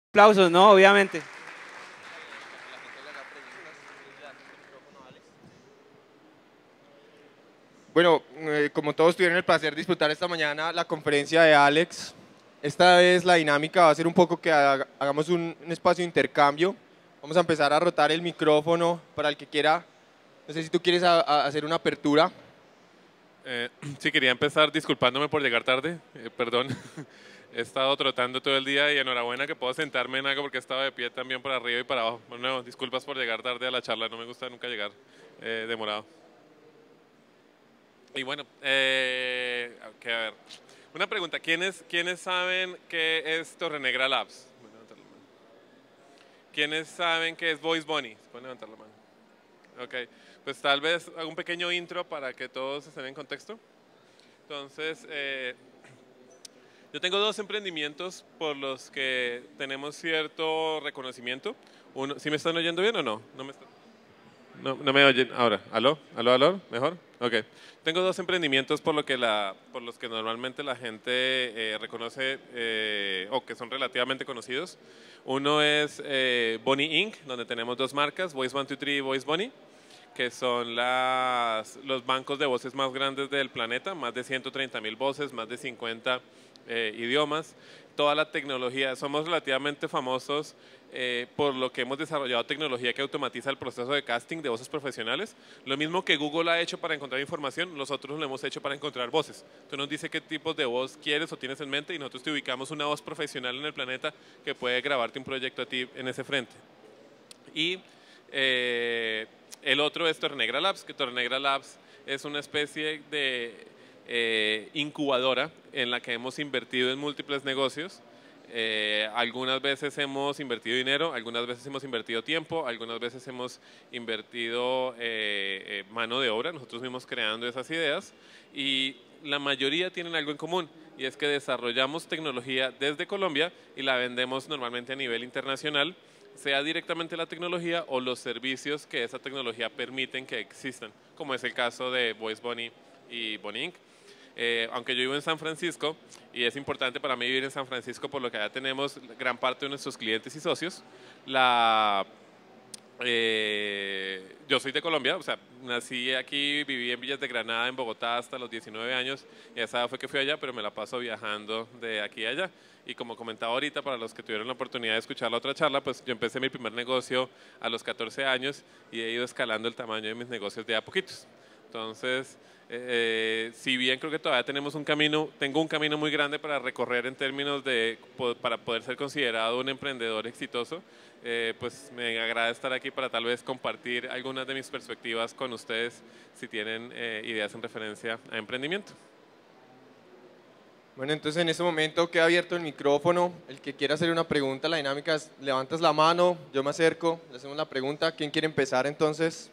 Aplausos, ¿no? Obviamente. Bueno, como todos tuvieron el placer de disfrutar esta mañana la conferencia de Alex, esta vez la dinámica va a ser un poco que hagamos un espacio de intercambio. Vamos a empezar a rotar el micrófono para el que quiera. No sé si tú quieres hacer una apertura. Sí, quería empezar disculpándome por llegar tarde, perdón. He estado trotando todo el día y enhorabuena que puedo sentarme en algo porque estaba de pie también para arriba y para abajo. Bueno, disculpas por llegar tarde a la charla, no me gusta nunca llegar demorado. Y bueno, a ver, una pregunta, ¿quiénes saben qué es Torrenegra Labs? Pueden levantar la mano. ¿Quiénes saben qué es Voice Bunny? Pueden levantar la mano. Ok, pues tal vez hago un pequeño intro para que todos estén en contexto. Entonces, yo tengo dos emprendimientos por los que tenemos cierto reconocimiento. Uno, ¿sí me están oyendo bien o no? No me oyen ahora. ¿Aló? ¿Aló? ¿Aló? ¿Mejor? Ok. Tengo dos emprendimientos por los que normalmente la gente reconoce o que son relativamente conocidos. Uno es Bunny Inc., donde tenemos dos marcas, Voice123 y Voice Bunny, que son los bancos de voces más grandes del planeta, más de 130.000 voces, más de 50 idiomas, toda la tecnología. Somos relativamente famosos por lo que hemos desarrollado tecnología que automatiza el proceso de casting de voces profesionales. Lo mismo que Google ha hecho para encontrar información, nosotros lo hemos hecho para encontrar voces. Tú nos dices qué tipos de voz quieres o tienes en mente y nosotros te ubicamos una voz profesional en el planeta que puede grabarte un proyecto a ti en ese frente. Y el otro es Tornegra Labs, que Tornegra Labs es una especie de incubadora en la que hemos invertido en múltiples negocios. Algunas veces hemos invertido dinero, algunas veces hemos invertido tiempo, algunas veces hemos invertido mano de obra, nosotros mismos creando esas ideas, y la mayoría tienen algo en común, y es que desarrollamos tecnología desde Colombia y la vendemos normalmente a nivel internacional, sea directamente la tecnología o los servicios que esa tecnología permiten que existan, como es el caso de Voice Bunny y Bunny Inc. Aunque yo vivo en San Francisco y es importante para mí vivir en San Francisco por lo que allá tenemos gran parte de nuestros clientes y socios, yo soy de Colombia, o sea, nací aquí, viví en Villas de Granada, en Bogotá hasta los 19 años y a esa edad fue que fui allá, pero me la paso viajando de aquí a allá. Y como comentaba ahorita, para los que tuvieron la oportunidad de escuchar la otra charla, pues yo empecé mi primer negocio a los 14 años y he ido escalando el tamaño de mis negocios de a poquitos. Entonces, si bien creo que todavía tengo un camino muy grande para recorrer en términos para poder ser considerado un emprendedor exitoso, pues me agrada estar aquí para tal vez compartir algunas de mis perspectivas con ustedes si tienen ideas en referencia a emprendimiento. Bueno, entonces en este momento queda abierto el micrófono. El que quiera hacer una pregunta, la dinámica es levantas la mano, yo me acerco, le hacemos la pregunta. ¿Quién quiere empezar entonces?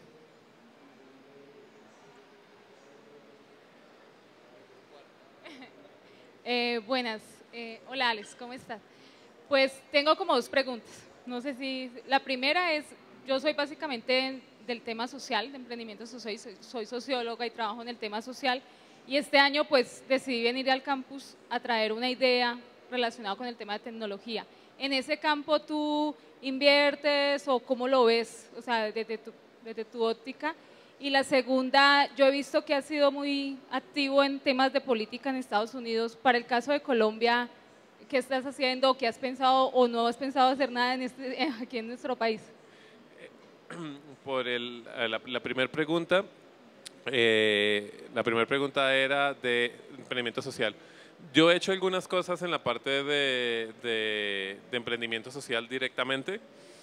Buenas, hola Alex, ¿cómo estás? Pues tengo como dos preguntas. No sé si la primera es, yo soy básicamente del tema social, de emprendimiento social, soy socióloga y trabajo en el tema social y este año pues decidí venir al campus a traer una idea relacionada con el tema de tecnología. ¿En ese campo tú inviertes o cómo lo ves? O sea, desde tu óptica. Y la segunda, yo he visto que has sido muy activo en temas de política en Estados Unidos. Para el caso de Colombia, ¿qué estás haciendo? ¿Qué has pensado o no has pensado hacer nada aquí en nuestro país? Por la primera pregunta, era de emprendimiento social. Yo he hecho algunas cosas en la parte de emprendimiento social directamente,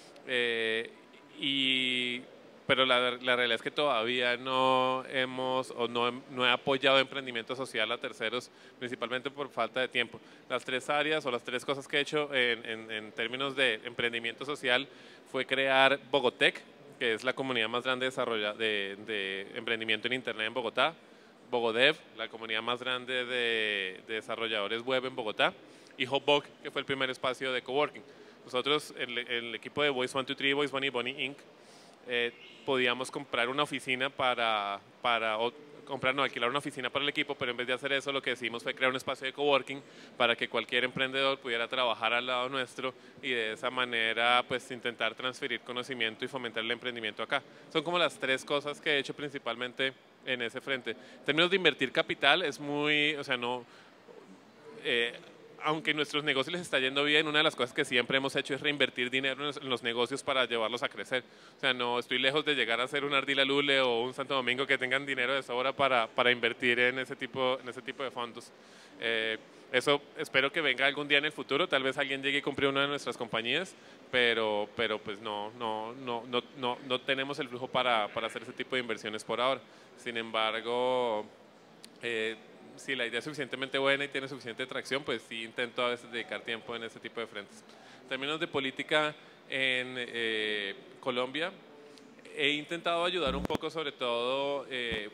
pero la realidad es que todavía no he apoyado emprendimiento social a terceros, principalmente por falta de tiempo. Las tres áreas o las tres cosas que he hecho en términos de emprendimiento social fue crear Bogotec, que es la comunidad más grande de emprendimiento en Internet en Bogotá, Bogodev, la comunidad más grande de desarrolladores web en Bogotá, y Hotbox, que fue el primer espacio de coworking. Nosotros, el equipo de Voice123, Voice Bunny, Bunny Inc., podíamos comprar una oficina alquilar una oficina para el equipo, pero en vez de hacer eso lo que decidimos fue crear un espacio de coworking para que cualquier emprendedor pudiera trabajar al lado nuestro y de esa manera pues intentar transferir conocimiento y fomentar el emprendimiento acá. Son como las tres cosas que he hecho principalmente en ese frente. En términos de invertir capital es muy, o sea, no... aunque nuestros negocios les está yendo bien, una de las cosas que siempre hemos hecho es reinvertir dinero en los negocios para llevarlos a crecer. O sea, no estoy lejos de llegar a ser un Ardila Lule o un Santo Domingo que tengan dinero de sobra para invertir en ese tipo de fondos. Eso espero que venga algún día en el futuro. Tal vez alguien llegue y compre una de nuestras compañías, pero pues no tenemos el flujo para hacer ese tipo de inversiones por ahora. Sin embargo, si la idea es suficientemente buena y tiene suficiente tracción, pues sí intento a veces dedicar tiempo en ese tipo de frentes. En términos de política en Colombia, he intentado ayudar un poco, sobre todo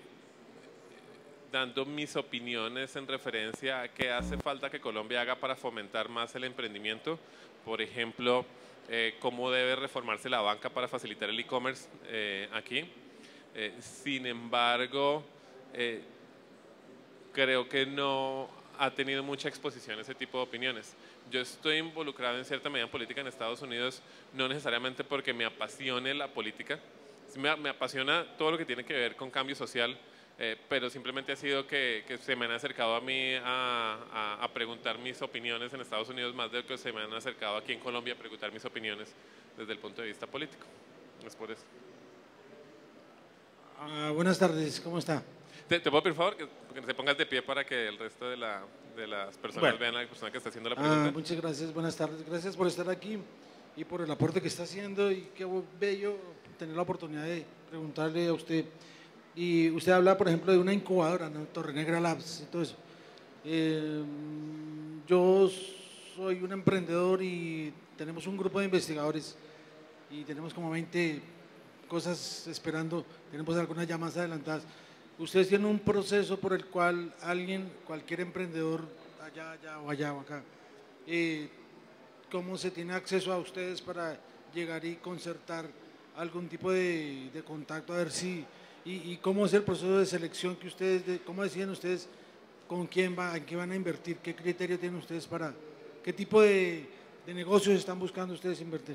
dando mis opiniones en referencia a qué hace falta que Colombia haga para fomentar más el emprendimiento. Por ejemplo, cómo debe reformarse la banca para facilitar el e-commerce aquí. Sin embargo, creo que no ha tenido mucha exposición a ese tipo de opiniones. Yo estoy involucrado en cierta medida en política en Estados Unidos, no necesariamente porque me apasione la política, me apasiona todo lo que tiene que ver con cambio social, pero simplemente ha sido que se me han acercado a mí a preguntar mis opiniones en Estados Unidos más de lo que se me han acercado aquí en Colombia a preguntar mis opiniones desde el punto de vista político. Es por eso. Buenas tardes, ¿cómo está? ¿Te puedo pedir, por favor, que te pongas de pie para que el resto de las personas vean a la persona que está haciendo la pregunta? Muchas gracias, buenas tardes. Gracias por estar aquí y por el aporte que está haciendo, y qué bello tener la oportunidad de preguntarle a usted. Y usted habla, por ejemplo, de una incubadora, ¿no? Torrenegra Labs y todo eso. Yo soy un emprendedor y tenemos un grupo de investigadores y tenemos como 20 cosas esperando, tenemos algunas ya más adelantadas. Ustedes tienen un proceso por el cual cualquier emprendedor, allá o acá, ¿cómo se tiene acceso a ustedes para llegar y concertar algún tipo de contacto? A ver si, y cómo es el proceso de selección que ustedes, cómo deciden ustedes con quién en qué van a invertir, qué criterio tienen ustedes para, qué tipo de negocios están buscando ustedes invertir.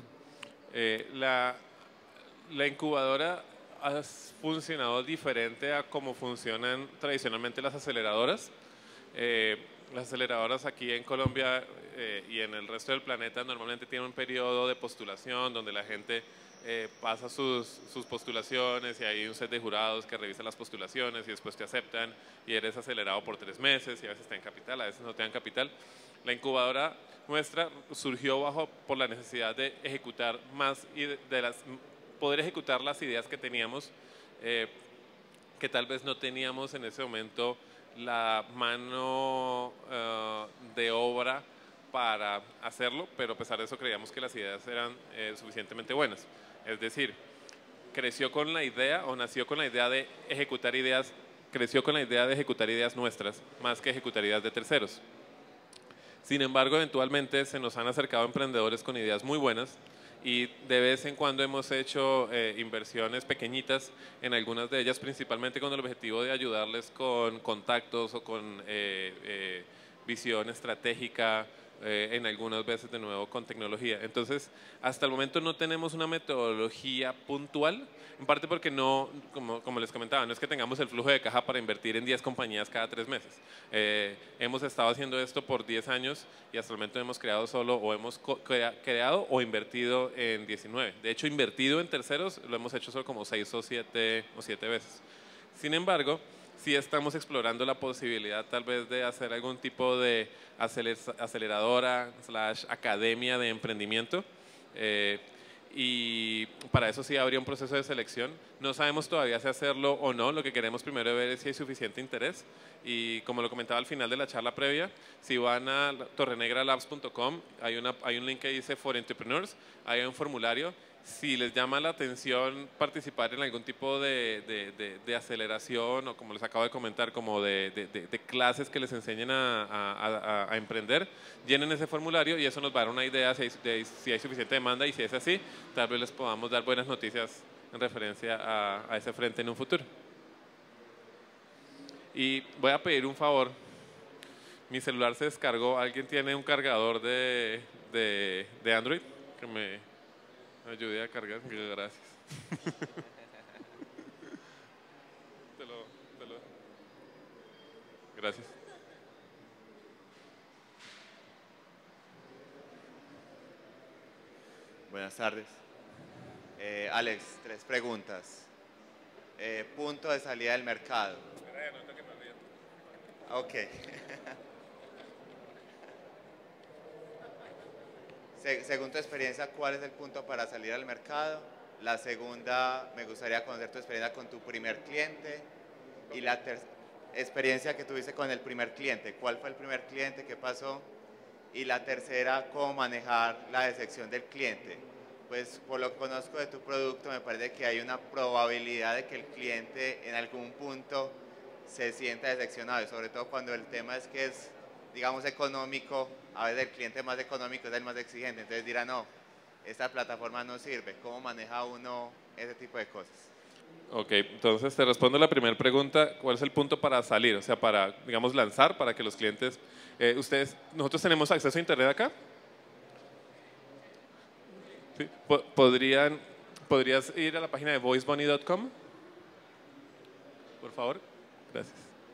La incubadora ha funcionado diferente a cómo funcionan tradicionalmente las aceleradoras. Las aceleradoras aquí en Colombia y en el resto del planeta normalmente tienen un periodo de postulación donde la gente pasa sus postulaciones y hay un set de jurados que revisan las postulaciones y después te aceptan y eres acelerado por 3 meses y a veces te dan capital, a veces no te dan capital. La incubadora nuestra surgió por la necesidad de ejecutar más y poder ejecutar las ideas que teníamos, que tal vez no teníamos en ese momento la mano de obra para hacerlo, pero a pesar de eso creíamos que las ideas eran suficientemente buenas. Es decir, creció con la idea o nació con la idea de ejecutar ideas, creció con la idea de ejecutar ideas nuestras más que ejecutar ideas de terceros. Sin embargo, eventualmente se nos han acercado emprendedores con ideas muy buenas y de vez en cuando hemos hecho inversiones pequeñitas en algunas de ellas, principalmente con el objetivo de ayudarles con contactos o con visión estratégica, en algunas veces de nuevo con tecnología. Entonces, hasta el momento no tenemos una metodología puntual, en parte porque no, como les comentaba, no es que tengamos el flujo de caja para invertir en 10 compañías cada 3 meses. Hemos estado haciendo esto por 10 años y hasta el momento hemos creado creado o invertido en 19. De hecho, invertido en terceros lo hemos hecho solo como 6 o 7 veces. Sin embargo, sí estamos explorando la posibilidad tal vez de hacer algún tipo de aceleradora / academia de emprendimiento, y para eso sí habría un proceso de selección. No sabemos todavía si hacerlo o no, lo que queremos primero ver es si hay suficiente interés y como lo comentaba al final de la charla previa, si van a torrenegralabs.com hay un link que dice For Entrepreneurs, hay un formulario. Si les llama la atención participar en algún tipo de aceleración o como les acabo de comentar, como de clases que les enseñen a emprender, llenen ese formulario y eso nos va a dar una idea si hay suficiente demanda y si es así, tal vez les podamos dar buenas noticias en referencia a ese frente en un futuro. Y voy a pedir un favor. Mi celular se descargó. ¿Alguien tiene un cargador de Android? Que me ayude a cargar. Gracias. Gracias. Buenas tardes. Alex, 3 preguntas. Punto de salida del mercado. Ok. Según tu experiencia, ¿cuál es el punto para salir al mercado? La segunda, me gustaría conocer tu experiencia con tu primer cliente. Y la experiencia que tuviste con el primer cliente. ¿Cuál fue el primer cliente? ¿Qué pasó? Y la tercera, ¿cómo manejar la decepción del cliente? Pues por lo que conozco de tu producto, me parece que hay una probabilidad de que el cliente en algún punto se sienta decepcionado, y sobre todo cuando el tema es que es, digamos, económico. A veces el cliente más económico es el más exigente, entonces dirá, no, esta plataforma no sirve. ¿Cómo maneja uno ese tipo de cosas? Ok, entonces te respondo la primera pregunta. ¿Cuál es el punto para salir? O sea, para, digamos, lanzar, para que los clientes... ¿Nosotros tenemos acceso a Internet acá? ¿Sí? ¿Podrías ir a la página de voicebunny.com? Por favor. Gracias.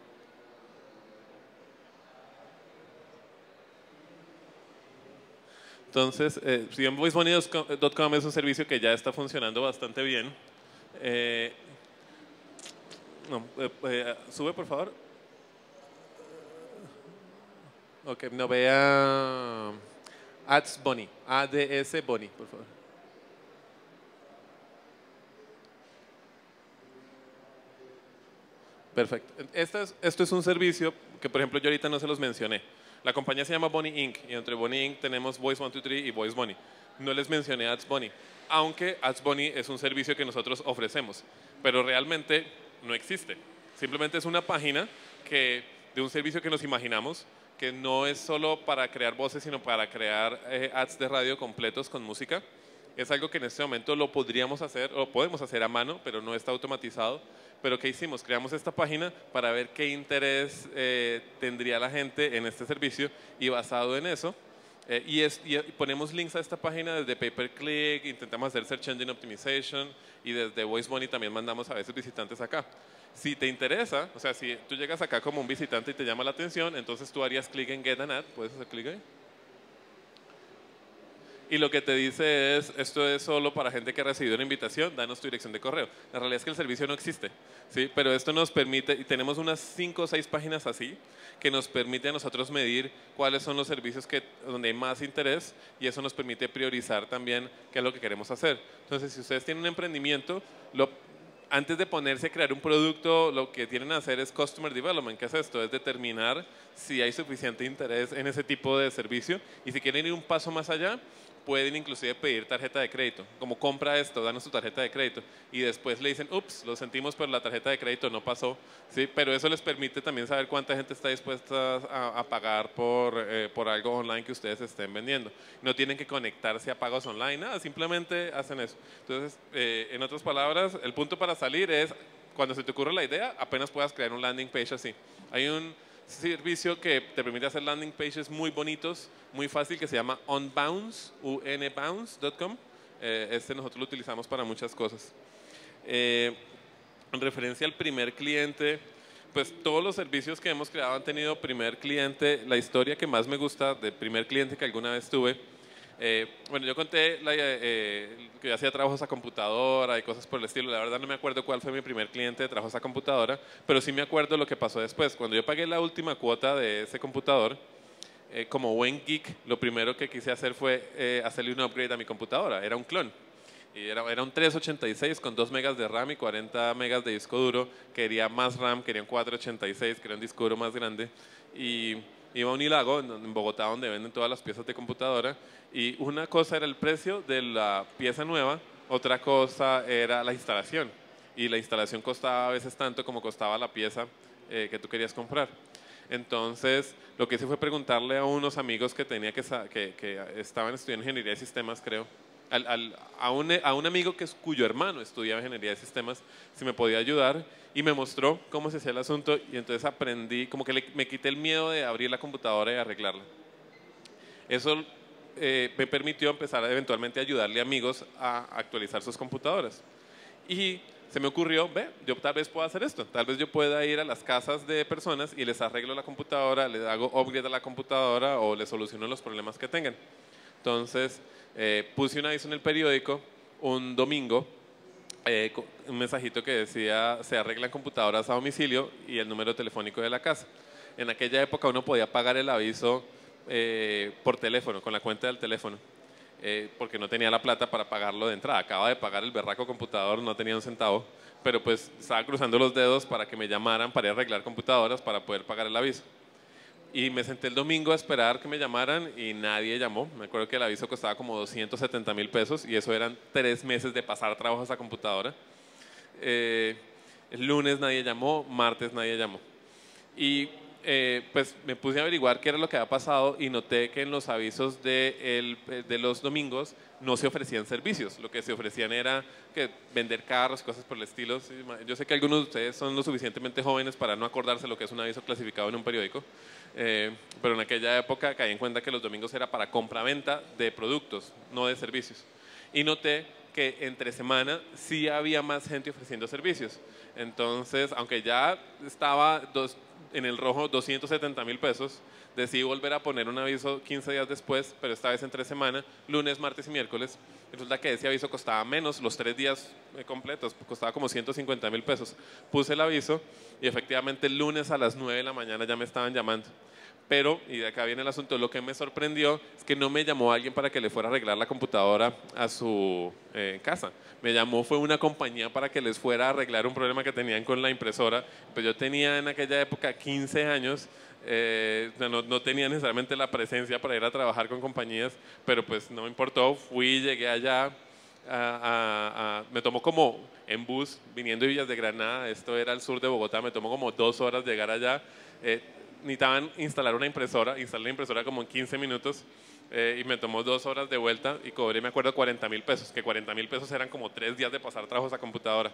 Entonces, si en voicebunny.com es un servicio que ya está funcionando bastante bien. Sube, por favor. Ok, no vea Ads Bunny, ADS Bunny, por favor. Perfecto. Esto es un servicio que, por ejemplo, yo ahorita no se los mencioné. La compañía se llama Bunny Inc. y entre Bunny Inc. tenemos Voice123 y Voice Bunny. No les mencioné Ads Bunny, aunque Ads Bunny es un servicio que nosotros ofrecemos, pero realmente no existe. Simplemente es una página de un servicio que nos imaginamos, que no es solo para crear voces, sino para crear ads de radio completos con música. Es algo que en este momento lo podríamos hacer, o podemos hacer a mano, pero no está automatizado. Pero ¿qué hicimos? Creamos esta página para ver qué interés tendría la gente en este servicio, y basado en eso, y ponemos links a esta página desde pay-per-click, intentamos hacer Search Engine Optimization, y desde VoiceBunny también mandamos a veces visitantes acá. Si te interesa, o sea, si tú llegas acá como un visitante y te llama la atención, entonces tú harías clic en Get an Ad. ¿Puedes hacer clic ahí? Y lo que te dice es, esto es solo para gente que ha recibido una invitación, danos tu dirección de correo. La realidad es que el servicio no existe, ¿sí? Pero esto nos permite, y tenemos unas 5 o 6 páginas así, que nos permite a nosotros medir cuáles son los servicios donde hay más interés, y eso nos permite priorizar también qué es lo que queremos hacer. Entonces, si ustedes tienen un emprendimiento, antes de ponerse a crear un producto, lo que tienen que hacer es Customer Development. ¿Qué es esto? Es determinar si hay suficiente interés en ese tipo de servicio, y si quieren ir un paso más allá, pueden inclusive pedir tarjeta de crédito, como compra esto, danos tu tarjeta de crédito, y después le dicen, ups, lo sentimos, pero la tarjeta de crédito no pasó, ¿sí? Pero eso les permite también saber cuánta gente está dispuesta a pagar por algo online que ustedes estén vendiendo. No tienen que conectarse a pagos online, nada, simplemente hacen eso. Entonces, en otras palabras, el punto para salir es, cuando se te ocurre la idea, apenas puedas crear un landing page así. Hay un servicio que te permite hacer landing pages muy bonitos, muy fácil, que se llama unbounce.com. Nosotros lo utilizamos para muchas cosas. En referencia al primer cliente, pues todos los servicios que hemos creado han tenido primer cliente. La historia que más me gusta del primer cliente que alguna vez tuve, bueno, yo conté que yo hacía trabajos a computadora y cosas por el estilo. La verdad no me acuerdo cuál fue mi primer cliente de trabajos a computadora, pero sí me acuerdo lo que pasó después. Cuando yo pagué la última cuota de ese computador, como buen geek, lo primero que quise hacer fue hacerle un upgrade a mi computadora. Era un clon. Y era un 386 con 2 megas de RAM y 40 megas de disco duro. Quería más RAM, quería un 486, quería un disco duro más grande. Y iba a Unilago, en Bogotá, donde venden todas las piezas de computadora. Y una cosa era el precio de la pieza nueva, otra cosa era la instalación. Y la instalación costaba a veces tanto como costaba la pieza que tú querías comprar. Entonces, lo que hice fue preguntarle a unos amigos que tenía que estaban estudiando ingeniería de sistemas, creo, a un amigo cuyo hermano estudiaba ingeniería de sistemas si me podía ayudar y me mostró cómo se hacía el asunto y entonces aprendí, como que me quité el miedo de abrir la computadora y arreglarla. Eso me permitió empezar eventualmente a ayudarle a amigos a actualizar sus computadoras. Y se me ocurrió, yo tal vez pueda hacer esto, tal vez yo pueda ir a las casas de personas y les arreglo la computadora, les hago upgrade a la computadora o les soluciono los problemas que tengan. Entonces, puse un aviso en el periódico un domingo, un mensajito que decía, se arreglan computadoras a domicilio y el número telefónico de la casa. En aquella época uno podía pagar el aviso por teléfono, con la cuenta del teléfono, porque no tenía la plata para pagarlo de entrada. Acaba de pagar el berraco computador, no tenía un centavo, pero pues estaba cruzando los dedos para que me llamaran para ir a arreglar computadoras para poder pagar el aviso. Y me senté el domingo a esperar que me llamaran y nadie llamó. Me acuerdo que el aviso costaba como 270.000 pesos y eso eran 3 meses de pasar trabajo a esa computadora. El lunes nadie llamó, martes nadie llamó. Y pues me puse a averiguar qué era lo que había pasado y noté que en los avisos de los domingos no se ofrecían servicios. Lo que se ofrecían era que vender carros, cosas por el estilo. Yo sé que algunos de ustedes son lo suficientemente jóvenes para no acordarse lo que es un aviso clasificado en un periódico, pero en aquella época caí en cuenta que los domingos era para compra-venta de productos, no de servicios. Y noté que entre semana sí había más gente ofreciendo servicios. Entonces, aunque ya estaba en el rojo 270.000 pesos, decidí volver a poner un aviso 15 días después, pero esta vez entre semana, lunes, martes y miércoles. Resulta que ese aviso costaba menos, los 3 días completos, costaba como 150.000 pesos. Puse el aviso y efectivamente el lunes a las 9 de la mañana ya me estaban llamando. Pero, y de acá viene el asunto, lo que me sorprendió es que no me llamó alguien para que le fuera a arreglar la computadora a su casa. Me llamó, fue una compañía para que les fuera a arreglar un problema que tenían con la impresora. Pues yo tenía en aquella época 15 años, no tenía necesariamente la presencia para ir a trabajar con compañías, pero pues no me importó, fui, llegué allá, me tomó como en bus, viniendo de Villas de Granada, esto era al sur de Bogotá, me tomó como 2 horas llegar allá. Necesitaban instalar una impresora, instalé la impresora como en 15 minutos y me tomó 2 horas de vuelta y cobré, me acuerdo, 40.000 pesos, que 40.000 pesos eran como 3 días de pasar trabajo a esa computadora.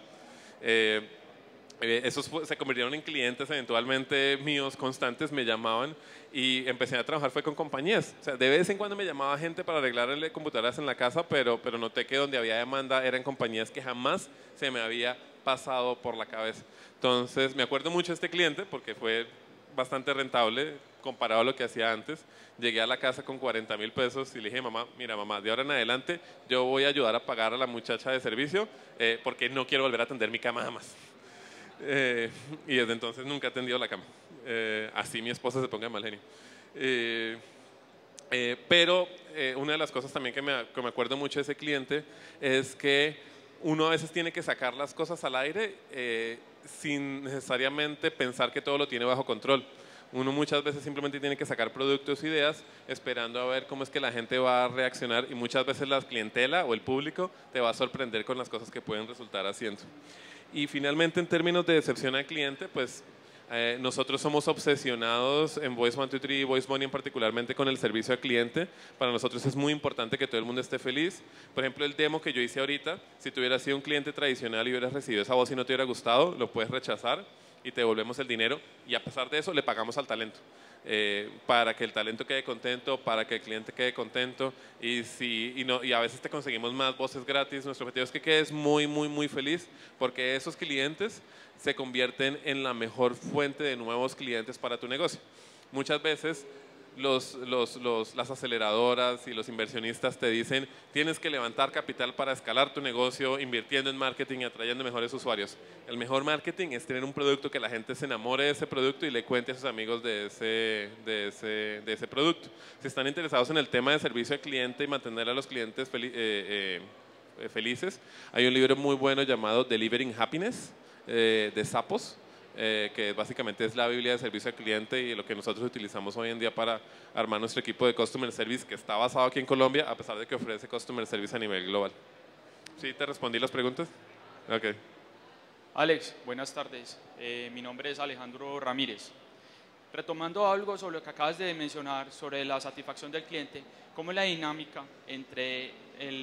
Esos se convirtieron en clientes eventualmente míos constantes, me llamaban y empecé a trabajar fue con compañías. O sea, de vez en cuando me llamaba gente para arreglarle computadoras en la casa, pero noté que donde había demanda eran compañías que jamás se me había pasado por la cabeza. Entonces, me acuerdo mucho de este cliente porque fue bastante rentable comparado a lo que hacía antes. Llegué a la casa con 40.000 pesos y le dije, mamá, mira mamá, de ahora en adelante yo voy a ayudar a pagar a la muchacha de servicio porque no quiero volver a atender mi cama jamás. Y desde entonces nunca he atendido la cama. Así mi esposa se ponga de mal genio. Pero una de las cosas también que me acuerdo mucho de ese cliente es que uno a veces tiene que sacar las cosas al aire sin necesariamente pensar que todo lo tiene bajo control. Uno muchas veces simplemente tiene que sacar productos, ideas, esperando a ver cómo es que la gente va a reaccionar y muchas veces la clientela o el público te va a sorprender con las cosas que pueden resultar haciendo. Y finalmente, en términos de decepción al cliente, pues nosotros somos obsesionados en Voice123 y VoiceMoney particularmente con el servicio al cliente. Para nosotros es muy importante que todo el mundo esté feliz. Por ejemplo, el demo que yo hice ahorita, si tú hubieras sido un cliente tradicional y hubieras recibido esa voz y no te hubiera gustado, lo puedes rechazar y te devolvemos el dinero y a pesar de eso le pagamos al talento. Para que el talento quede contento, para que el cliente quede contento y a veces te conseguimos más voces gratis. Nuestro objetivo es que quedes muy, muy, muy feliz porque esos clientes se convierten en la mejor fuente de nuevos clientes para tu negocio. Muchas veces las aceleradoras y los inversionistas te dicen tienes que levantar capital para escalar tu negocio invirtiendo en marketing y atrayendo mejores usuarios. El mejor marketing es tener un producto que la gente se enamore de ese producto y le cuente a sus amigos de ese producto. Si están interesados en el tema de servicio al cliente y mantener a los clientes felices, hay un libro muy bueno llamado Delivering Happiness de Zappos, que básicamente es la Biblia de servicio al cliente y lo que nosotros utilizamos hoy en día para armar nuestro equipo de Customer Service que está basado aquí en Colombia a pesar de que ofrece Customer Service a nivel global. ¿Sí te respondí las preguntas? Ok. Alex, buenas tardes. Mi nombre es Alejandro Ramírez. Retomando algo sobre lo que acabas de mencionar sobre la satisfacción del cliente, ¿cómo es la dinámica entre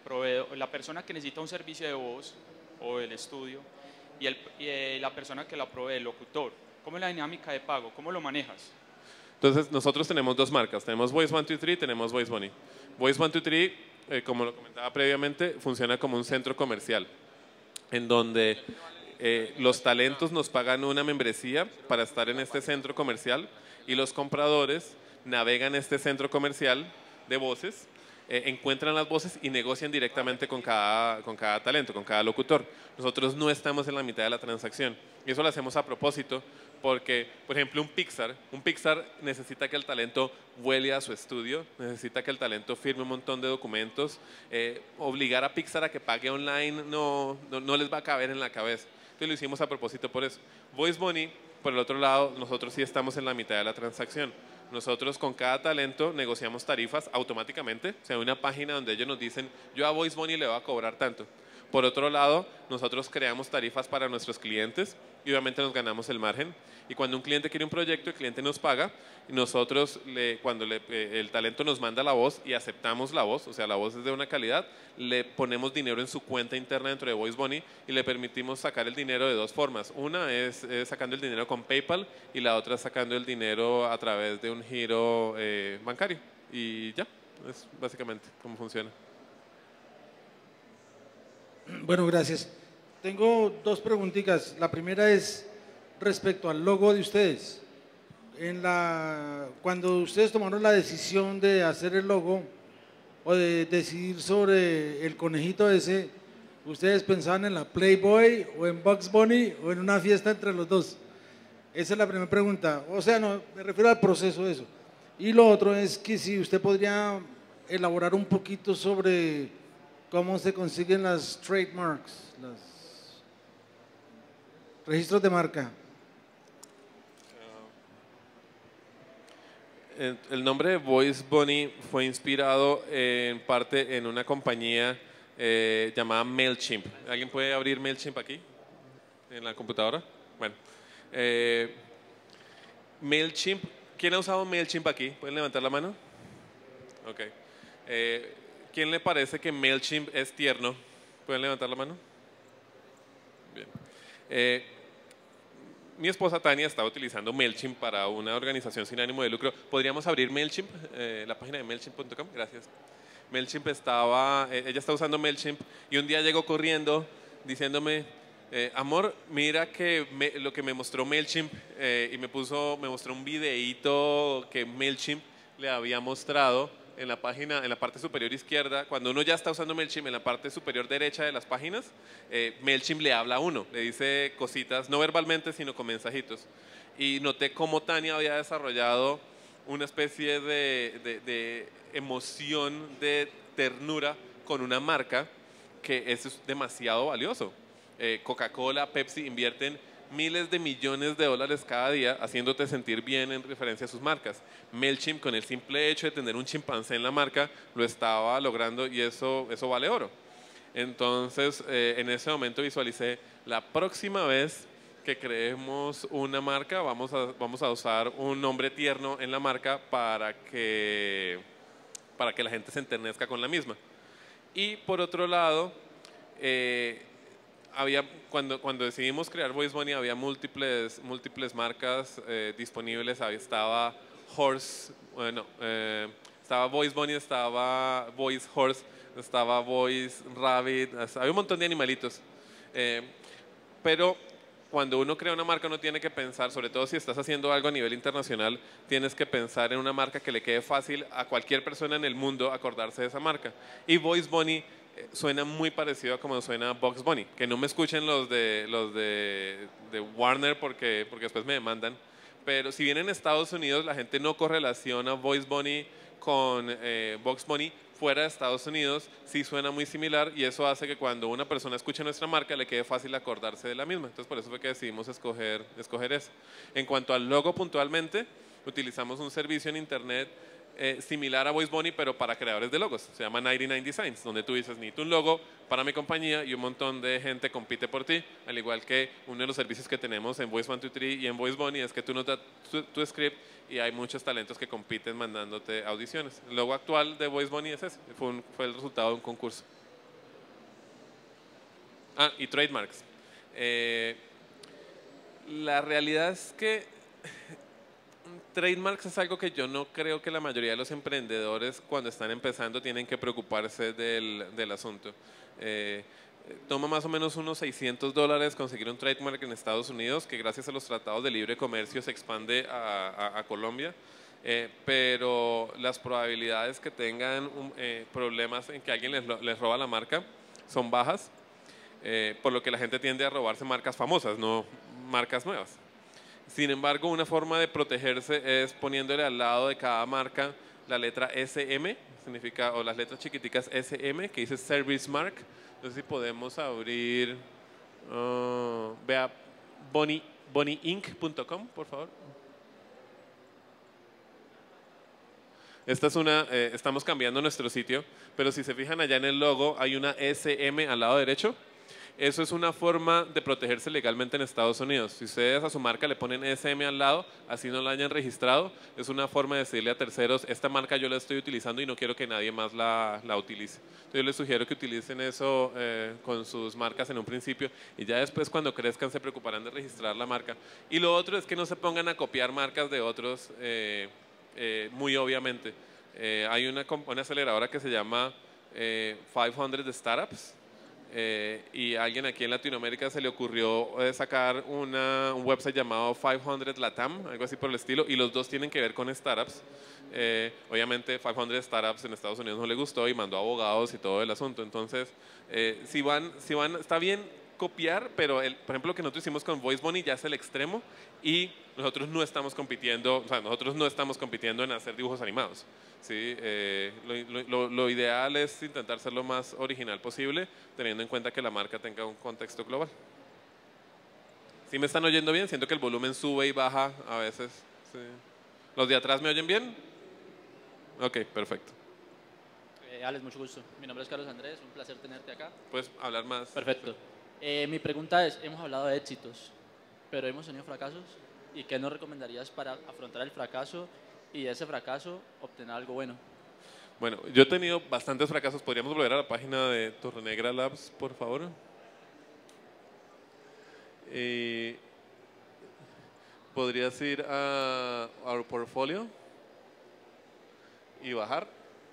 la persona que necesita un servicio de voz o el estudio y la persona que la provee, el locutor? ¿Cómo es la dinámica de pago? ¿Cómo lo manejas? Entonces, nosotros tenemos dos marcas. Tenemos Voice123, tenemos VoiceBunny. Voice123, como lo comentaba previamente, funciona como un centro comercial, en donde los talentos nos pagan una membresía para estar en este centro comercial y los compradores navegan este centro comercial de voces, encuentran las voces y negocian directamente con cada talento, con cada locutor. Nosotros no estamos en la mitad de la transacción y eso lo hacemos a propósito porque, por ejemplo, un Pixar necesita que el talento vuele a su estudio, necesita que el talento firme un montón de documentos. Obligar a Pixar a que pague online no les va a caber en la cabeza. Entonces lo hicimos a propósito por eso. VoiceBunny, por el otro lado, nosotros sí estamos en la mitad de la transacción. Nosotros con cada talento negociamos tarifas automáticamente. O sea, hay una página donde ellos nos dicen, yo a VoiceBunny le voy a cobrar tanto. Por otro lado, nosotros creamos tarifas para nuestros clientes y obviamente nos ganamos el margen. Y cuando un cliente quiere un proyecto, el cliente nos paga y nosotros, cuando el talento nos manda la voz y aceptamos la voz, o sea, la voz es de una calidad, le ponemos dinero en su cuenta interna dentro de VoiceBunny y le permitimos sacar el dinero de dos formas. Una es sacando el dinero con PayPal y la otra es sacando el dinero a través de un giro bancario. Y ya, es básicamente cómo funciona. Bueno, gracias. Tengo dos preguntitas. La primera es respecto al logo de ustedes. Cuando ustedes tomaron la decisión de hacer el logo o de decidir sobre el conejito ese, ¿ustedes pensaban en la Playboy o en Bugs Bunny o en una fiesta entre los dos? Esa es la primera pregunta. O sea, no, me refiero al proceso de eso. Y lo otro es que si usted podría elaborar un poquito sobre cómo se consiguen las trademarks, los registros de marca. El nombre de VoiceBunny fue inspirado en parte en una compañía llamada MailChimp. ¿Alguien puede abrir MailChimp aquí? ¿En la computadora? Bueno. MailChimp. ¿Quién ha usado MailChimp aquí? ¿Pueden levantar la mano? Ok. ¿Quién le parece que MailChimp es tierno? ¿Pueden levantar la mano? Bien. Mi esposa Tania estaba utilizando MailChimp para una organización sin ánimo de lucro. ¿Podríamos abrir MailChimp? La página de MailChimp.com. Gracias. MailChimp ella está usando MailChimp y un día llegó corriendo diciéndome, amor, mira que lo que me mostró MailChimp y me mostró un videíto que MailChimp le había mostrado en la página, en la parte superior izquierda. Cuando uno ya está usando MailChimp, en la parte superior derecha de las páginas, MailChimp le habla a uno, le dice cositas, no verbalmente, sino con mensajitos. Y noté cómo Tania había desarrollado una especie de emoción, de ternura con una marca que es demasiado valioso. Coca-Cola, Pepsi invierten miles de millones de dólares cada día haciéndote sentir bien en referencia a sus marcas. MailChimp, con el simple hecho de tener un chimpancé en la marca, lo estaba logrando y eso vale oro. Entonces, en ese momento visualicé, la próxima vez que creemos una marca, vamos a usar un nombre tierno en la marca para que la gente se enternezca con la misma. Y por otro lado, cuando decidimos crear VoiceBunny había múltiples marcas disponibles. Estaba estaba VoiceBunny, estaba Voice Horse, estaba Voice Rabbit, había un montón de animalitos. Pero cuando uno crea una marca uno tiene que pensar, sobre todo si estás haciendo algo a nivel internacional, tienes que pensar en una marca que le quede fácil a cualquier persona en el mundo acordarse de esa marca. Y VoiceBunny suena muy parecido a como suena Bugs Bunny. Que no me escuchen los de Warner porque después me demandan. Pero si bien en Estados Unidos la gente no correlaciona VoiceBunny con Bugs Bunny, fuera de Estados Unidos sí suena muy similar y eso hace que cuando una persona escuche nuestra marca le quede fácil acordarse de la misma. Entonces por eso fue que decidimos escoger eso. En cuanto al logo puntualmente, utilizamos un servicio en internet similar a VoiceBunny, pero para creadores de logos. Se llama 99 Designs, donde tú dices, necesito un logo para mi compañía y un montón de gente compite por ti. Al igual que uno de los servicios que tenemos en Voice123 y en VoiceBunny es que tú nos das tu script y hay muchos talentos que compiten mandándote audiciones. El logo actual de VoiceBunny es ese, fue el resultado de un concurso. Ah, y trademarks. La realidad es que trademarks es algo que yo no creo que la mayoría de los emprendedores cuando están empezando tienen que preocuparse del asunto. Toma más o menos unos $600 conseguir un trademark en Estados Unidos, que gracias a los tratados de libre comercio se expande a Colombia. Pero las probabilidades que tengan problemas en que alguien les roba la marca son bajas, por lo que la gente tiende a robarse marcas famosas, no marcas nuevas. Sin embargo, una forma de protegerse es poniéndole al lado de cada marca la letra SM, significa, o las letras chiquiticas SM, que dice Service Mark. No sé si podemos abrir, vea bonnyinc.com, por favor. Esta es estamos cambiando nuestro sitio, pero si se fijan allá en el logo hay una SM al lado derecho. Eso es una forma de protegerse legalmente en Estados Unidos. Si ustedes a su marca le ponen SM al lado, así no la hayan registrado, es una forma de decirle a terceros, esta marca yo la estoy utilizando y no quiero que nadie más la utilice. Entonces yo les sugiero que utilicen eso con sus marcas en un principio y ya después cuando crezcan se preocuparán de registrar la marca. Y lo otro es que no se pongan a copiar marcas de otros muy obviamente. Hay una aceleradora que se llama 500 Startups. Y a alguien aquí en Latinoamérica se le ocurrió sacar un website llamado 500 Latam, algo así por el estilo, y los dos tienen que ver con startups. Obviamente 500 Startups en Estados Unidos no le gustó y mandó abogados y todo el asunto. Entonces, si van, está bien copiar, pero por ejemplo lo que nosotros hicimos con Voice Bunny ya es el extremo y nosotros no estamos compitiendo, o sea, nosotros no estamos compitiendo en hacer dibujos animados. ¿Sí? Lo ideal es intentar ser lo más original posible, teniendo en cuenta que la marca tenga un contexto global. ¿Sí me están oyendo bien? Siento que el volumen sube y baja a veces. ¿Sí? ¿Los de atrás me oyen bien? Ok, perfecto. Alex, mucho gusto. Mi nombre es Carlos Andrés, un placer tenerte acá. ¿Puedes hablar más? Perfecto. Mi pregunta es, hemos hablado de éxitos, pero hemos tenido fracasos. ¿Y qué nos recomendarías para afrontar el fracaso y de ese fracaso obtener algo bueno? Bueno, yo he tenido bastantes fracasos. ¿Podríamos volver a la página de Torre Negra Labs, por favor? ¿Podrías ir a Our Portfolio y bajar?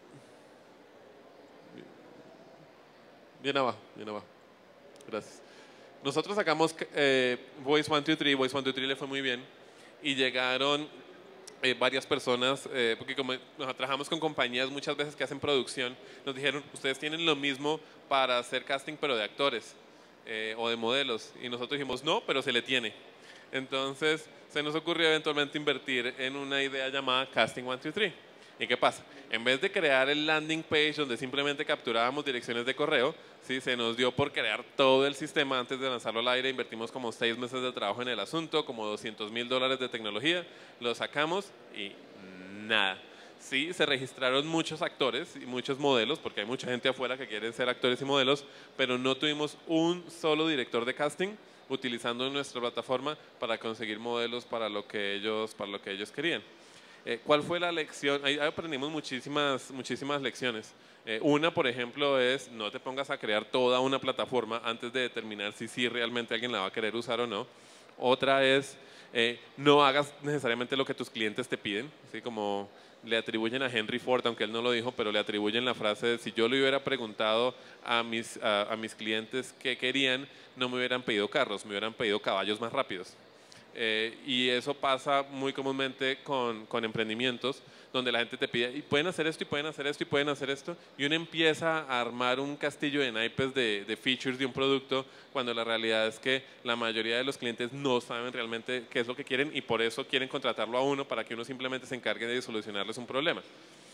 Bien abajo, bien abajo. Gracias. Nosotros sacamos Voice 123, Voice 123 le fue muy bien y llegaron varias personas, porque como trabajamos con compañías muchas veces que hacen producción, nos dijeron, ustedes tienen lo mismo para hacer casting pero de actores o de modelos, y nosotros dijimos, no, pero se le tiene. Entonces se nos ocurrió eventualmente invertir en una idea llamada Casting 123. ¿Y qué pasa? En vez de crear el landing page donde simplemente capturábamos direcciones de correo, ¿sí? Se nos dio por crear todo el sistema antes de lanzarlo al aire. Invertimos como 6 meses de trabajo en el asunto, como $200,000 de tecnología, lo sacamos y nada. Sí, se registraron muchos actores y muchos modelos, porque hay mucha gente afuera que quiere ser actores y modelos, pero no tuvimos un solo director de casting utilizando nuestra plataforma para conseguir modelos para lo que ellos querían. ¿Cuál fue la lección? Ahí aprendimos muchísimas lecciones. Una, por ejemplo, es no te pongas a crear toda una plataforma antes de determinar si realmente alguien la va a querer usar o no. Otra es no hagas necesariamente lo que tus clientes te piden, ¿sí? Como le atribuyen a Henry Ford, aunque él no lo dijo, pero le atribuyen la frase de si yo le hubiera preguntado a mis clientes qué querían, no me hubieran pedido carros, me hubieran pedido caballos más rápidos. Y eso pasa muy comúnmente con emprendimientos donde la gente te pide y pueden hacer esto y pueden hacer esto y pueden hacer esto y uno empieza a armar un castillo de naipes de features de un producto cuando la realidad es que la mayoría de los clientes no saben realmente qué es lo que quieren y por eso quieren contratarlo a uno para que uno simplemente se encargue de solucionarles un problema.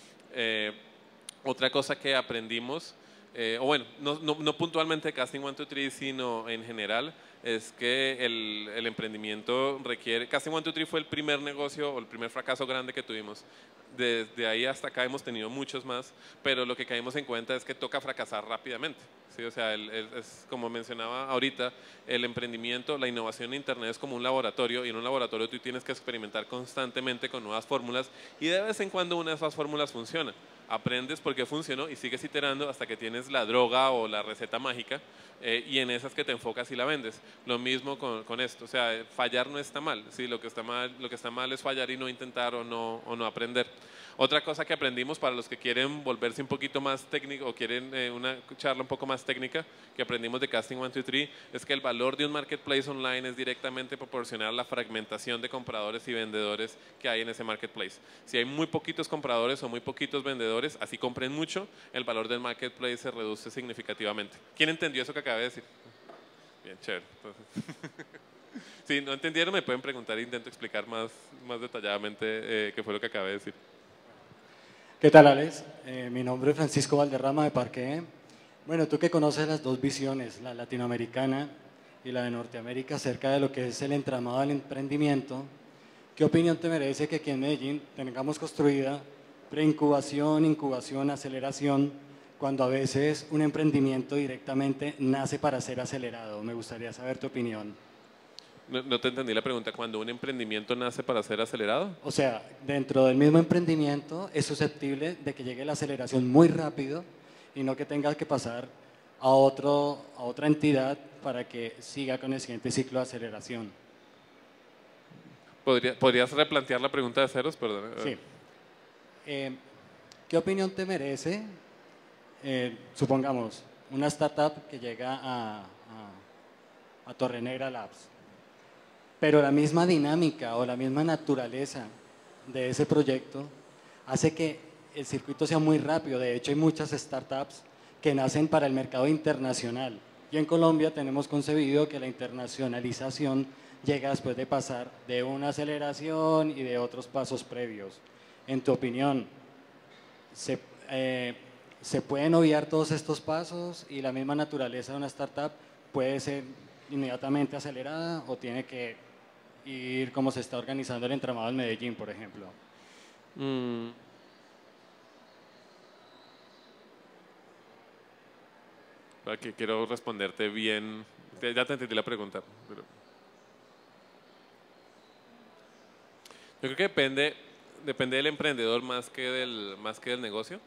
Otra cosa que aprendimos, o bueno, no puntualmente Casting 123 sino en general, es que el emprendimiento requiere, Casting 123 fue el primer negocio o el primer fracaso grande que tuvimos. Desde ahí hasta acá hemos tenido muchos más, pero lo que caímos en cuenta es que toca fracasar rápidamente. ¿Sí? O sea, es, como mencionaba ahorita, el emprendimiento, la innovación en Internet es como un laboratorio y en un laboratorio tú tienes que experimentar constantemente con nuevas fórmulas y de vez en cuando una de esas fórmulas funciona. aprendes por qué funcionó y sigues iterando hasta que tienes la droga o la receta mágica y en esas que te enfocas y la vendes. Lo mismo con esto, o sea, fallar no está mal, ¿sí? Lo que está mal es fallar y no intentar o no aprender. Otra cosa que aprendimos para los que quieren volverse un poquito más técnico o quieren una charla un poco más técnica que aprendimos de Casting 1, 2, 3 es que el valor de un marketplace online es directamente proporcional a la fragmentación de compradores y vendedores que hay en ese marketplace. Si hay muy poquitos compradores o muy poquitos vendedores, así compren mucho, el valor del marketplace se reduce significativamente. ¿Quién entendió eso que acabé de decir? Bien, chévere. Entonces, si no entendieron, me pueden preguntar e intento explicar más detalladamente qué fue lo que acabé de decir. ¿Qué tal, Alex? Mi nombre es Francisco Valderrama de Parque. Bueno, tú que conoces las dos visiones, la latinoamericana y la de Norteamérica, acerca de lo que es el entramado del emprendimiento, ¿qué opinión te merece que aquí en Medellín tengamos construida preincubación, incubación, aceleración, cuando a veces un emprendimiento directamente nace para ser acelerado? Me gustaría saber tu opinión. No te entendí la pregunta. ¿Cuando un emprendimiento nace para ser acelerado? O sea, dentro del mismo emprendimiento es susceptible de que llegue la aceleración muy rápido y no que tenga que pasar a otra entidad para que siga con el siguiente ciclo de aceleración. ¿Podrías replantear la pregunta de ceros? Perdón. Sí. ¿Qué opinión te merece, supongamos, una startup que llega a Torrenegra Labs? Pero la misma dinámica o la misma naturaleza de ese proyecto hace que el circuito sea muy rápido. De hecho, hay muchas startups que nacen para el mercado internacional. Y en Colombia tenemos concebido que la internacionalización llega después de pasar de una aceleración y de otros pasos previos. En tu opinión, ¿se pueden obviar todos estos pasos y la misma naturaleza de una startup puede ser inmediatamente acelerada o tiene que ir como se está organizando el entramado en Medellín, por ejemplo? Aquí quiero responderte bien. Ya te entendí la pregunta. Pero yo creo que depende del emprendedor más que del negocio.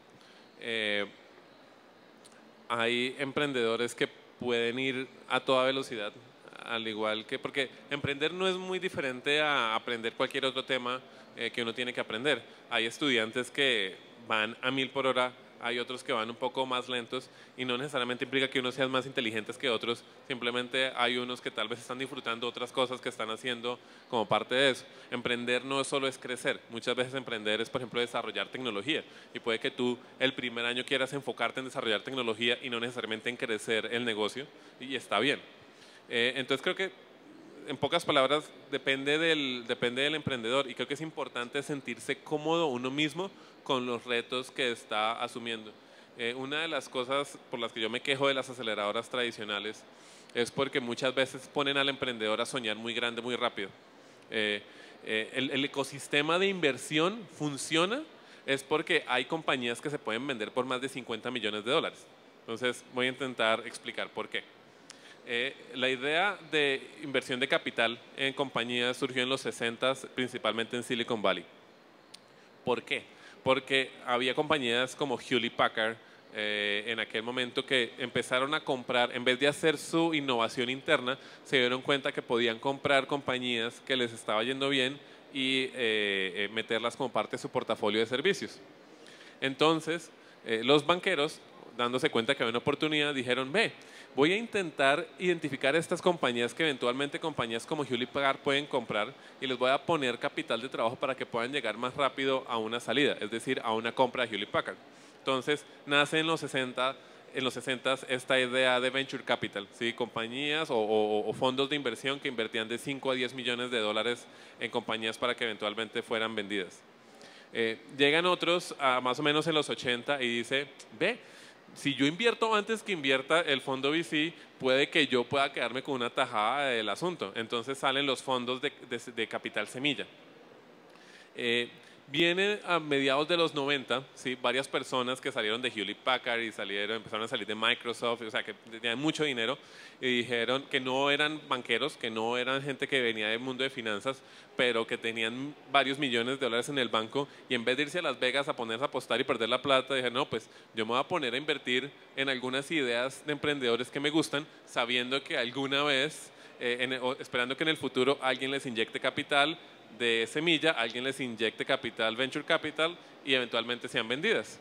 Hay emprendedores que pueden ir a toda velocidad, al igual que, porque emprender no es muy diferente a aprender cualquier otro tema que uno tiene que aprender. Hay estudiantes que van a 1000 por hora, hay otros que van un poco más lentos y no necesariamente implica que unos sean más inteligentes que otros, simplemente hay unos que tal vez están disfrutando otras cosas que están haciendo como parte de eso. Emprender no solo es crecer, muchas veces emprender es, por ejemplo, desarrollar tecnología y puede que tú el primer año quieras enfocarte en desarrollar tecnología y no necesariamente en crecer el negocio y está bien. Entonces creo que en pocas palabras depende del emprendedor y creo que es importante sentirse cómodo uno mismo con los retos que está asumiendo. Una de las cosas por las que yo me quejo de las aceleradoras tradicionales es porque muchas veces ponen al emprendedor a soñar muy grande, muy rápido. El ecosistema de inversión funciona es porque hay compañías que se pueden vender por más de 50 millones de dólares. Entonces voy a intentar explicar por qué. La idea de inversión de capital en compañías surgió en los 60s, principalmente en Silicon Valley. ¿Por qué? Porque había compañías como Hewlett Packard en aquel momento que empezaron a comprar, en vez de hacer su innovación interna, se dieron cuenta que podían comprar compañías que les estaba yendo bien y meterlas como parte de su portafolio de servicios. Entonces, los banqueros, dándose cuenta que había una oportunidad, dijeron, voy a intentar identificar estas compañías que eventualmente compañías como Hewlett Packard pueden comprar y les voy a poner capital de trabajo para que puedan llegar más rápido a una salida, es decir, a una compra de Hewlett Packard. Entonces, nace en los 60 esta idea de venture capital, ¿sí? Compañías o fondos de inversión que invertían de 5 a 10 millones de dólares en compañías para que eventualmente fueran vendidas. Llegan otros más o menos en los 80 y dice, si yo invierto antes que invierta el fondo VC, puede que yo pueda quedarme con una tajada del asunto. Entonces salen los fondos de capital semilla. Viene a mediados de los 90, ¿sí? Varias personas que salieron de Hewlett Packard y empezaron a salir de Microsoft, o sea, que tenían mucho dinero y dijeron que no eran banqueros, que no eran gente que venía del mundo de finanzas, pero que tenían varios millones de dólares en el banco y en vez de irse a Las Vegas a ponerse a apostar y perder la plata, dijeron, no, pues yo me voy a poner a invertir en algunas ideas de emprendedores que me gustan, sabiendo que alguna vez, esperando que en el futuro alguien les inyecte capital de semilla, alguien les inyecte capital, venture capital, y eventualmente sean vendidas.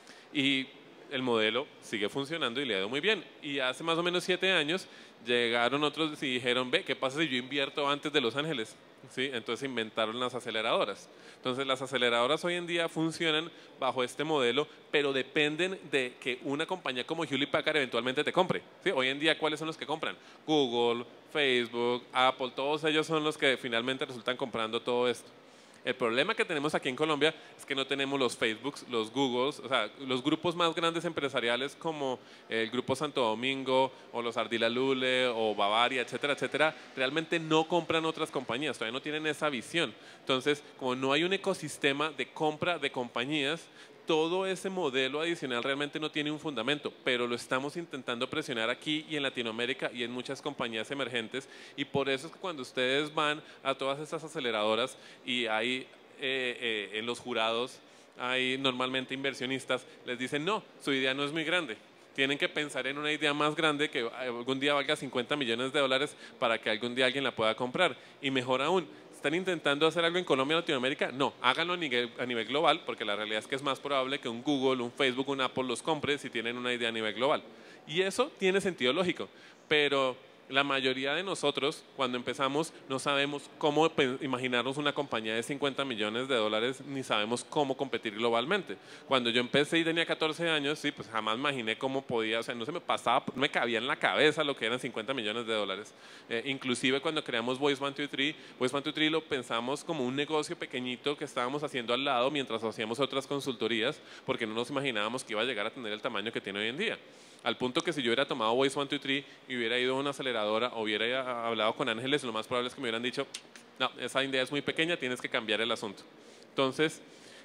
Y el modelo sigue funcionando y le ha ido muy bien. Y hace más o menos 7 años llegaron otros y dijeron, ve, ¿qué pasa si yo invierto antes de Los Ángeles? ¿Sí? Entonces inventaron las aceleradoras. Entonces las aceleradoras hoy en día funcionan bajo este modelo, pero dependen de que una compañía como Hewlett Packard eventualmente te compre. ¿Sí? Hoy en día, ¿cuáles son los que compran? Google, Facebook, Apple, todos ellos son los que finalmente resultan comprando todo esto. El problema que tenemos aquí en Colombia es que no tenemos los Facebooks, los Googles, o sea, los grupos más grandes empresariales como el Grupo Santo Domingo o los Ardila Lule o Bavaria, etcétera, etcétera, realmente no compran otras compañías, todavía no tienen esa visión. Entonces, como no hay un ecosistema de compra de compañías, todo ese modelo adicional realmente no tiene un fundamento, pero lo estamos intentando presionar aquí y en Latinoamérica y en muchas compañías emergentes, y por eso es que cuando ustedes van a todas estas aceleradoras y hay en los jurados hay normalmente inversionistas, les dicen no, su idea no es muy grande. Tienen que pensar en una idea más grande que algún día valga 50 millones de dólares para que algún día alguien la pueda comprar. Y mejor aún, ¿están intentando hacer algo en Colombia o Latinoamérica? No, háganlo a nivel global, porque la realidad es que es más probable que un Google, un Facebook, un Apple los compre si tienen una idea a nivel global. Y eso tiene sentido lógico, pero la mayoría de nosotros, cuando empezamos, no sabemos cómo imaginarnos una compañía de 50 millones de dólares, ni sabemos cómo competir globalmente. Cuando yo empecé y tenía 14 años, sí, pues jamás imaginé cómo podía, o sea, no se me pasaba, no me cabía en la cabeza lo que eran 50 millones de dólares. Inclusive cuando creamos Voice 123, Voice 123 lo pensamos como un negocio pequeñito que estábamos haciendo al lado mientras hacíamos otras consultorías, porque no nos imaginábamos que iba a llegar a tener el tamaño que tiene hoy en día. Al punto que si yo hubiera tomado Voice 123 y hubiera ido a una aceleradora o hubiera hablado con ángeles, lo más probable es que me hubieran dicho, no, esa idea es muy pequeña, tienes que cambiar el asunto. Entonces,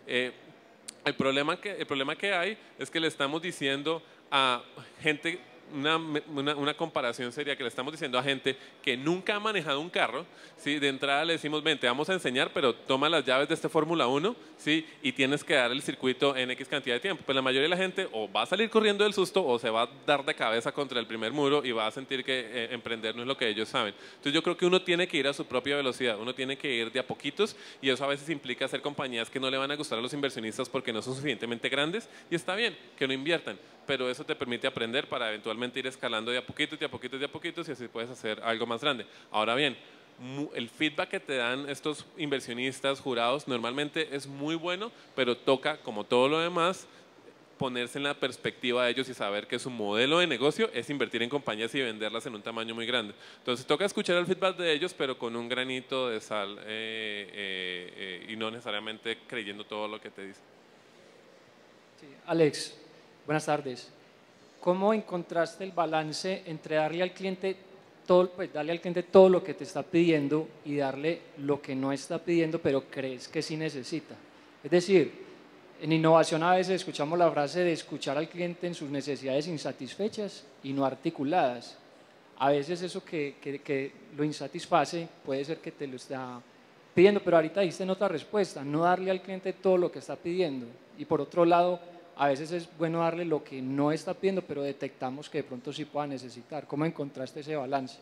el problema que hay es que le estamos diciendo a gente, una comparación sería que le estamos diciendo a gente que nunca ha manejado un carro, ¿sí? De entrada le decimos, ven, te vamos a enseñar, pero toma las llaves de este Fórmula 1, ¿sí? Y tienes que dar el circuito en X cantidad de tiempo. Pues la mayoría de la gente o va a salir corriendo del susto o se va a dar de cabeza contra el primer muro y va a sentir que emprender no es lo que ellos saben. Entonces yo creo que uno tiene que ir a su propia velocidad, uno tiene que ir de a poquitos, y eso a veces implica hacer compañías que no le van a gustar a los inversionistas porque no son suficientemente grandes, y está bien que no inviertan, pero eso te permite aprender para eventualmente ir escalando de a poquitos, de a poquitos, de a poquitos, y así puedes hacer algo más grande. Ahora bien, el feedback que te dan estos inversionistas, jurados, normalmente es muy bueno, pero toca, como todo lo demás, ponerse en la perspectiva de ellos y saber que su modelo de negocio es invertir en compañías y venderlas en un tamaño muy grande. Entonces toca escuchar el feedback de ellos, pero con un granito de sal y no necesariamente creyendo todo lo que te dicen. Sí, Alex, buenas tardes. ¿Cómo encontraste el balance entre darle al cliente todo lo que te está pidiendo y darle lo que no está pidiendo, pero crees que sí necesita? Es decir, en innovación a veces escuchamos la frase de escuchar al cliente en sus necesidades insatisfechas y no articuladas. A veces eso que lo insatisface puede ser que te lo está pidiendo, pero ahorita diste en otra respuesta, no darle al cliente todo lo que está pidiendo. Y por otro lado, a veces es bueno darle lo que no está pidiendo, pero detectamos que de pronto sí pueda necesitar. ¿Cómo encontraste ese balance?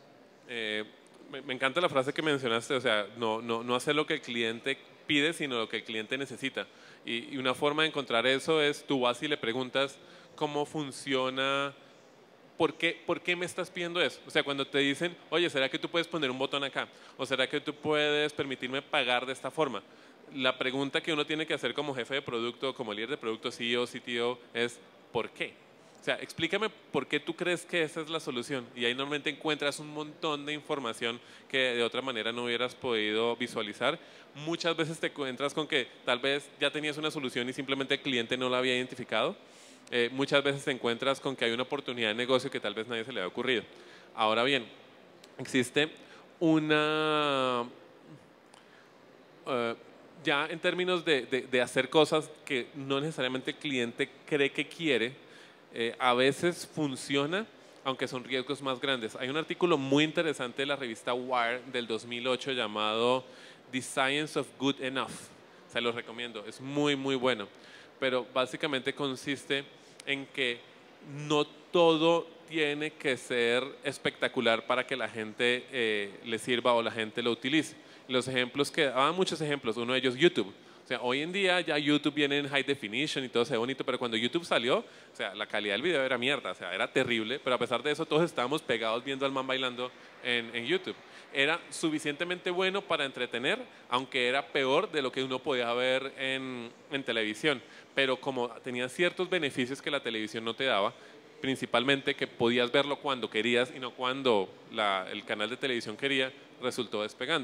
Me encanta la frase que mencionaste, o sea, no hacer lo que el cliente pide, sino lo que el cliente necesita. Y una forma de encontrar eso es, tú vas y le preguntas cómo funciona, ¿por qué me estás pidiendo eso? O sea, cuando te dicen, oye, ¿será que tú puedes poner un botón acá? ¿O será que tú puedes permitirme pagar de esta forma? La pregunta que uno tiene que hacer como jefe de producto, como líder de producto, CEO, CTO, es ¿por qué? O sea, explícame por qué tú crees que esa es la solución. Y ahí normalmente encuentras un montón de información que de otra manera no hubieras podido visualizar. Muchas veces te encuentras con que tal vez ya tenías una solución y simplemente el cliente no la había identificado. Muchas veces te encuentras con que hay una oportunidad de negocio que tal vez nadie se le había ocurrido. Ahora bien, existe una... ya en términos de hacer cosas que no necesariamente el cliente cree que quiere, a veces funciona, aunque son riesgos más grandes. Hay un artículo muy interesante de la revista Wired del 2008 llamado The Science of Good Enough. Se los recomiendo, es muy, muy bueno. Pero básicamente consiste en que no todo tiene que ser espectacular para que la gente le sirva o la gente lo utilice. Los ejemplos que daban muchos ejemplos, uno de ellos YouTube. O sea, hoy en día ya YouTube viene en high definition y todo se ve bonito, pero cuando YouTube salió, o sea, la calidad del video era mierda, o sea, era terrible, pero a pesar de eso todos estábamos pegados viendo al man bailando en YouTube. Era suficientemente bueno para entretener, aunque era peor de lo que uno podía ver en televisión, pero como tenía ciertos beneficios que la televisión no te daba, principalmente que podías verlo cuando querías y no cuando el canal de televisión quería, resultó despegando.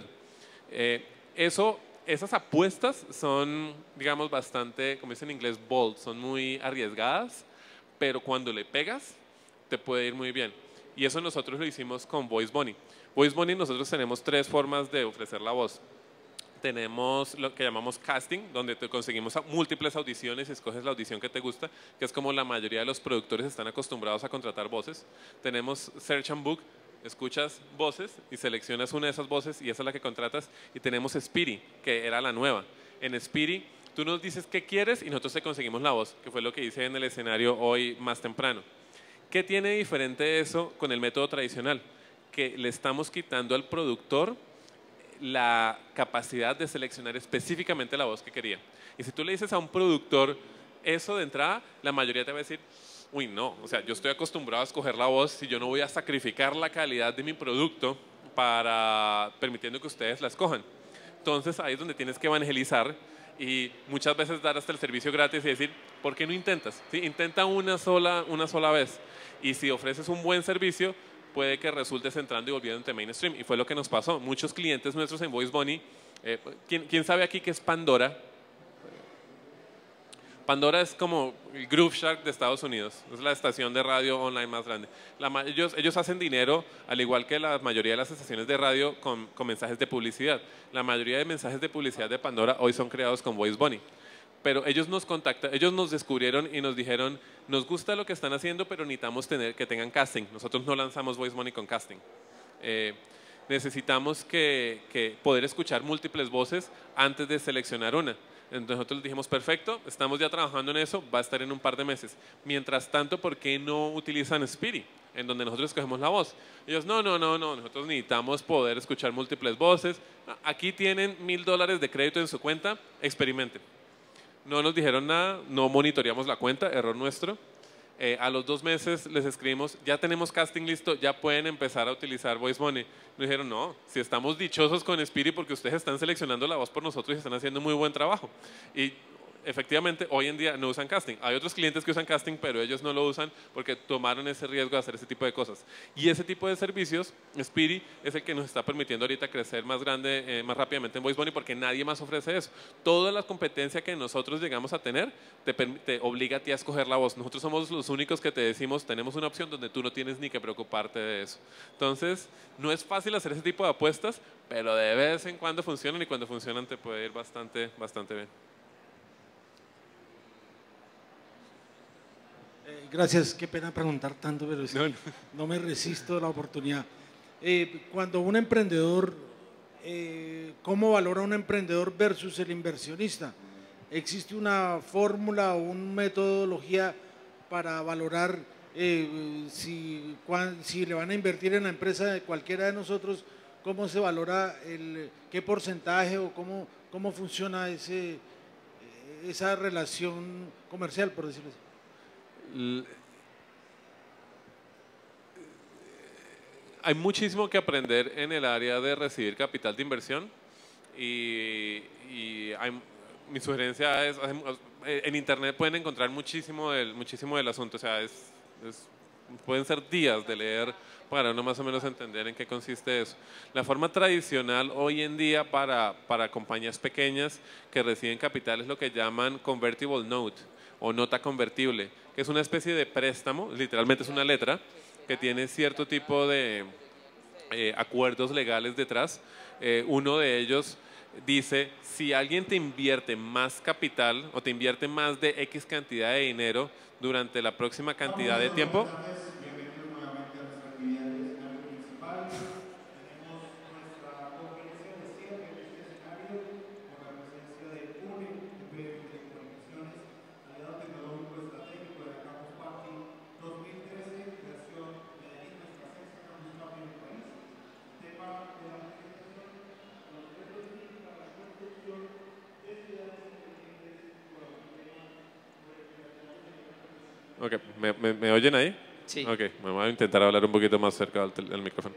Esas apuestas son, digamos, bastante, como dicen en inglés, bold, son muy arriesgadas, pero cuando le pegas, te puede ir muy bien. Y eso nosotros lo hicimos con Voice Bunny. Voice Bunny nosotros tenemos 3 formas de ofrecer la voz. Tenemos lo que llamamos casting, donde te conseguimos múltiples audiciones y escoges la audición que te gusta, que es como la mayoría de los productores están acostumbrados a contratar voces. Tenemos Search and Book, escuchas voces y seleccionas una de esas voces y esa es la que contratas. Y tenemos Spiri, que era la nueva. En Spiri tú nos dices qué quieres y nosotros te conseguimos la voz, que fue lo que hice en el escenario hoy más temprano. ¿Qué tiene diferente eso con el método tradicional? Que le estamos quitando al productor la capacidad de seleccionar específicamente la voz que quería. Y si tú le dices a un productor eso de entrada, la mayoría te va a decir, uy, no, o sea, yo estoy acostumbrado a escoger la voz y yo no voy a sacrificar la calidad de mi producto para permitiendo que ustedes la escojan. Entonces ahí es donde tienes que evangelizar y muchas veces dar hasta el servicio gratis y decir, ¿por qué no intentas? ¿Sí? Intenta una sola vez y si ofreces un buen servicio, puede que resultes entrando y volviéndote mainstream. Y fue lo que nos pasó. Muchos clientes nuestros en Voice Bunny, ¿quién sabe aquí qué es Pandora? Pandora es como el Groove Shark de Estados Unidos, es la estación de radio online más grande. Ellos hacen dinero, al igual que la mayoría de las estaciones de radio, con mensajes de publicidad. La mayoría de mensajes de publicidad de Pandora hoy son creados con Voice Bunny. Pero ellos nos descubrieron y nos dijeron, nos gusta lo que están haciendo, pero necesitamos que tengan casting. Nosotros no lanzamos Voice Bunny con casting. Necesitamos poder escuchar múltiples voces antes de seleccionar una. Entonces nosotros les dijimos, perfecto, estamos ya trabajando en eso, va a estar en un par de meses. Mientras tanto, ¿por qué no utilizan Spiri, en donde nosotros escogemos la voz? Ellos, no, nosotros necesitamos poder escuchar múltiples voces. Aquí tienen $1000 de crédito en su cuenta, experimenten. No nos dijeron nada, no monitoreamos la cuenta, error nuestro. A los 2 meses les escribimos, ya tenemos casting listo, ya pueden empezar a utilizar Voice Bunny. Nos dijeron, no, si estamos dichosos con Spiri porque ustedes están seleccionando la voz por nosotros y están haciendo muy buen trabajo. Y efectivamente, hoy en día no usan casting. Hay otros clientes que usan casting, pero ellos no lo usan porque tomaron ese riesgo de hacer ese tipo de cosas. Y ese tipo de servicios, Spiri, es el que nos está permitiendo ahorita crecer más grande, más rápidamente en Voice Bunny porque nadie más ofrece eso. Toda la competencia que nosotros llegamos a tener te obliga a ti a escoger la voz. Nosotros somos los únicos que te decimos, tenemos una opción donde tú no tienes ni que preocuparte de eso. Entonces, no es fácil hacer ese tipo de apuestas, pero de vez en cuando funcionan y cuando funcionan te puede ir bastante bien. Gracias, qué pena preguntar tanto, pero no me resisto a la oportunidad. Cuando un emprendedor, ¿cómo valora un emprendedor versus el inversionista? ¿Existe una fórmula o una metodología para valorar si le van a invertir en la empresa de cualquiera de nosotros? ¿Cómo se valora qué porcentaje o cómo funciona esa relación comercial, por decirlo así? Hay muchísimo que aprender en el área de recibir capital de inversión y mi sugerencia es, en internet pueden encontrar muchísimo del asunto, o sea, pueden ser días de leer para uno más o menos entender en qué consiste eso. La forma tradicional hoy en día para compañías pequeñas que reciben capital es lo que llaman convertible note o nota convertible, que es una especie de préstamo, literalmente es una letra, que tiene cierto tipo de acuerdos legales detrás. Uno de ellos dice, si alguien te invierte más capital o te invierte más de X cantidad de dinero durante la próxima cantidad de tiempo, ok, ¿me oyen ahí? Sí. Ok, me voy a intentar hablar un poquito más cerca del micrófono.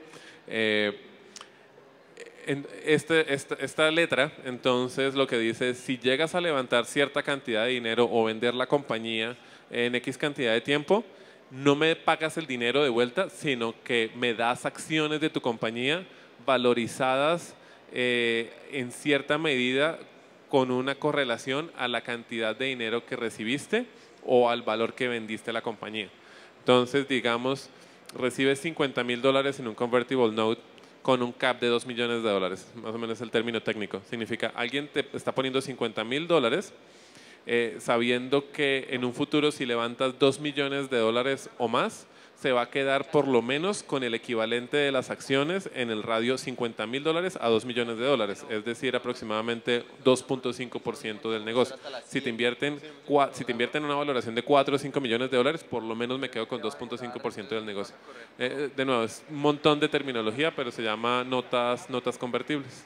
Esta letra, entonces, lo que dice es, si llegas a levantar cierta cantidad de dinero o vender la compañía en X cantidad de tiempo, no me pagas el dinero de vuelta, sino que me das acciones de tu compañía valorizadas en cierta medida con una correlación a la cantidad de dinero que recibiste o al valor que vendiste la compañía. Entonces, digamos, recibes $50,000 en un convertible note con un cap de $2 millones, más o menos el término técnico. Significa, alguien te está poniendo $50,000 sabiendo que en un futuro si levantas $2 millones o más, se va a quedar por lo menos con el equivalente de las acciones en el radio $50,000 a $2 millones, es decir, aproximadamente 2.5% del negocio. Si te invierten una valoración de 4 o 5 millones de dólares, por lo menos me quedo con 2.5% del negocio. De nuevo, es un montón de terminología, pero se llama notas convertibles.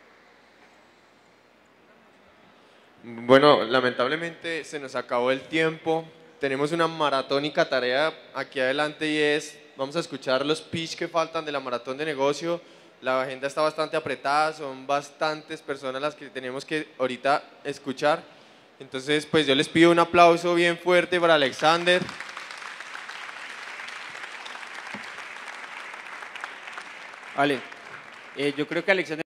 Bueno, lamentablemente se nos acabó el tiempo. Tenemos una maratónica tarea aquí adelante y es, vamos a escuchar los pitch que faltan de la maratón de negocio. La agenda está bastante apretada, son bastantes personas las que tenemos que ahorita escuchar. Entonces, pues yo les pido un aplauso bien fuerte para Alexander. Vale, yo creo que Alexander